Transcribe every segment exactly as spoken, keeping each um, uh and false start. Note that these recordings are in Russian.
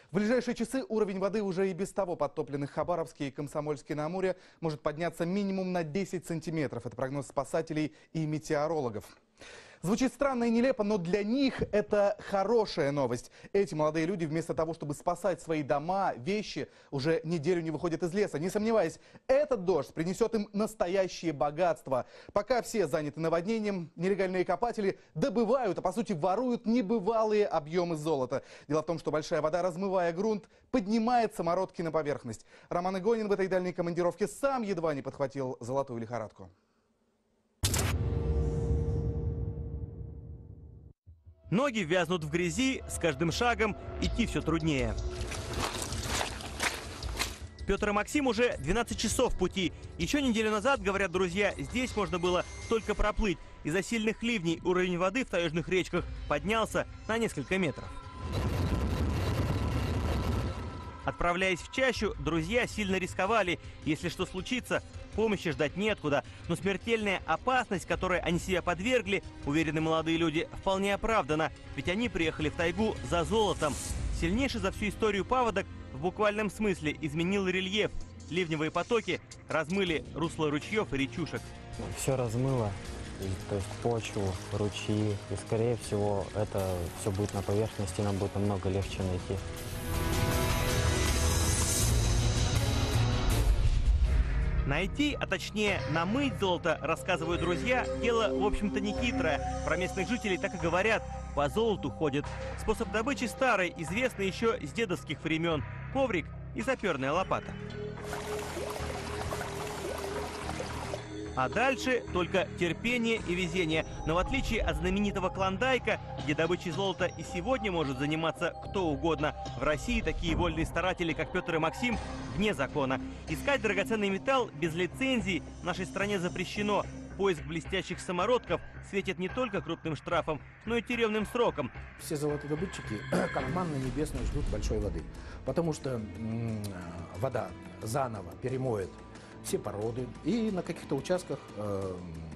В ближайшие часы уровень воды уже и без того подтопленных Хабаровске и Комсомольске-на-Амуре может подняться минимум на десять сантиметров. Это прогноз спасателей и метеорологов. Звучит странно и нелепо, но для них это хорошая новость. Эти молодые люди вместо того, чтобы спасать свои дома, вещи, уже неделю не выходят из леса. Не сомневаясь, этот дождь принесет им настоящее богатство. Пока все заняты наводнением, нелегальные копатели добывают, а по сути воруют небывалые объемы золота. Дело в том, что большая вода, размывая грунт, поднимает самородки на поверхность. Роман Игонин в этой дальней командировке сам едва не подхватил золотую лихорадку. Ноги вязнут в грязи, с каждым шагом идти все труднее. Петр и Максим уже двенадцать часов пути. Еще неделю назад, говорят друзья, здесь можно было только проплыть. Из-за сильных ливней уровень воды в таежных речках поднялся на несколько метров. Отправляясь в чащу, друзья сильно рисковали. Если что случится, помощи ждать неоткуда. Но смертельная опасность, которой они себя подвергли, уверены молодые люди, вполне оправдана. Ведь они приехали в тайгу за золотом. Сильнейший за всю историю паводок в буквальном смысле изменил рельеф. Ливневые потоки размыли русло ручьев и речушек. Все размыло, то есть почву, ручьи. И скорее всего это все будет на поверхности, нам будет намного легче найти. Найти, а точнее намыть золото, рассказывают друзья, дело, в общем-то, не хитрое. Про местных жителей так и говорят, по золоту ходят. Способ добычи старый, известный еще с дедовских времен. Коврик и саперная лопата. А дальше только терпение и везение. Но в отличие от знаменитого Клондайка, где добычей золота и сегодня может заниматься кто угодно, в России такие вольные старатели, как Петр и Максим, вне закона. Искать драгоценный металл без лицензии в нашей стране запрещено. Поиск блестящих самородков светит не только крупным штрафом, но и тюремным сроком. Все золотодобытчики, как манна небесная, ждут большой воды. Потому что м-м, вода заново перемоет все породы и на каких-то участках э,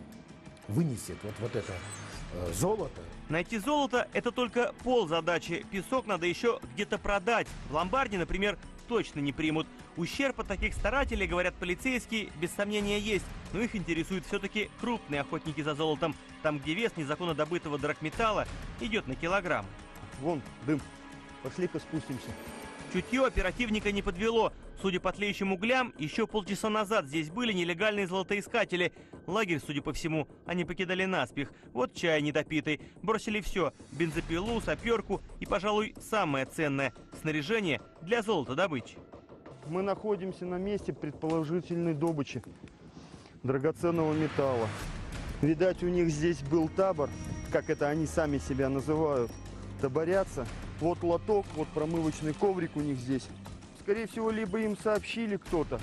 вынесет вот, вот это э, золото. Найти золото – это только ползадачи. Песок надо еще где-то продать. В ломбарде, например, точно не примут. Ущерб от таких старателей, говорят полицейские, без сомнения есть. Но их интересуют все-таки крупные охотники за золотом. Там, где вес незаконно добытого драгметалла идет на килограмм. Вон дым. Пошли-ка спустимся. Чутье оперативника не подвело. Судя по тлеющим углям, еще полчаса назад здесь были нелегальные золотоискатели. Лагерь, судя по всему, они покидали наспех. Вот чай недопитый. Бросили все. Бензопилу, саперку и, пожалуй, самое ценное – снаряжение для золотодобычи. Мы находимся на месте предположительной добычи драгоценного металла. Видать, у них здесь был табор, как это они сами себя называют. Таборятся. Вот лоток, вот промывочный коврик у них здесь. Скорее всего, либо им сообщили кто-то,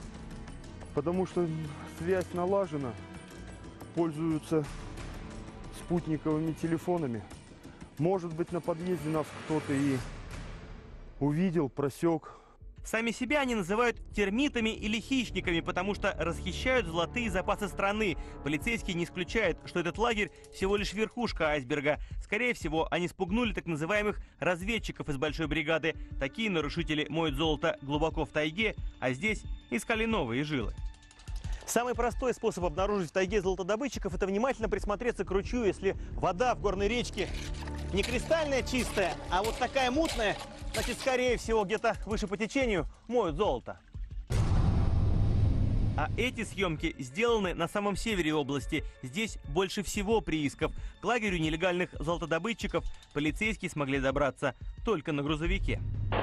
потому что связь налажена, пользуются спутниковыми телефонами. Может быть, на подъезде нас кто-то и увидел, просек. Сами себя они называют термитами или хищниками, потому что расхищают золотые запасы страны. Полицейские не исключают, что этот лагерь всего лишь верхушка айсберга. Скорее всего, они спугнули так называемых разведчиков из большой бригады. Такие нарушители моют золото глубоко в тайге, а здесь искали новые жилы. Самый простой способ обнаружить в тайге золотодобытчиков – это внимательно присмотреться к ручью. Если вода в горной речке не кристальная чистая, а вот такая мутная, значит, скорее всего, где-то выше по течению моют золото. А эти съемки сделаны на самом севере области. Здесь больше всего приисков. К лагерю нелегальных золотодобытчиков полицейские смогли добраться только на грузовике.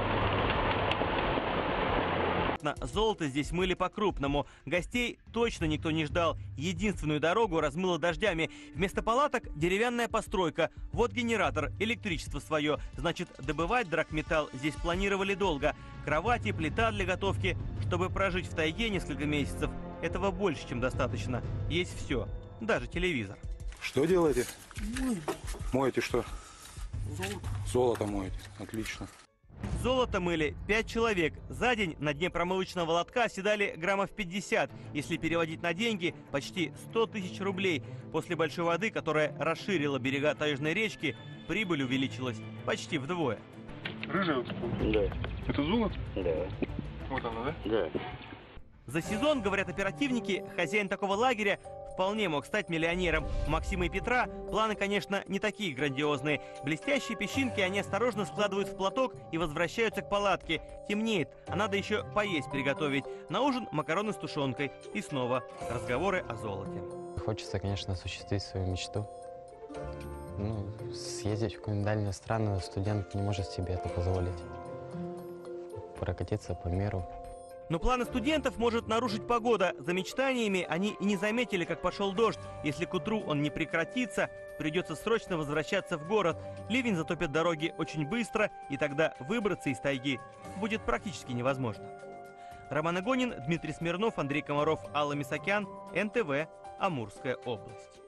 Золото здесь мыли по-крупному. Гостей точно никто не ждал. Единственную дорогу размыло дождями. Вместо палаток деревянная постройка. Вот генератор, электричество свое. Значит, добывать драгметалл здесь планировали долго. Кровати, плита для готовки. Чтобы прожить в тайге несколько месяцев, этого больше, чем достаточно. Есть все, даже телевизор. Что делаете? Моем. Моете что? Золото. Золото моете. Отлично. Золото мыли пять человек. За день на дне промывочного лотка оседали граммов пятьдесят. Если переводить на деньги, почти сто тысяч рублей. После большой воды, которая расширила берега таежной речки, прибыль увеличилась почти вдвое. Рыжая вот такая? Да. Это золото? Да. Вот она, да? Да. За сезон, говорят оперативники, хозяин такого лагеря вполне мог стать миллионером. У Максима и Петра планы, конечно, не такие грандиозные. Блестящие песчинки они осторожно складывают в платок и возвращаются к палатке. Темнеет, а надо еще поесть приготовить. На ужин макароны с тушенкой. И снова разговоры о золоте. Хочется, конечно, осуществить свою мечту. Ну, съездить в какую-нибудь дальнюю страну, студент не может себе это позволить. Прокатиться по миру. Но планы студентов может нарушить погода. За мечтаниями они и не заметили, как пошел дождь. Если к утру он не прекратится, придется срочно возвращаться в город. Ливень затопит дороги очень быстро, и тогда выбраться из тайги будет практически невозможно. Роман Игонин, Дмитрий Смирнов, Андрей Комаров, Алла Мисакян, эн тэ вэ, Амурская область.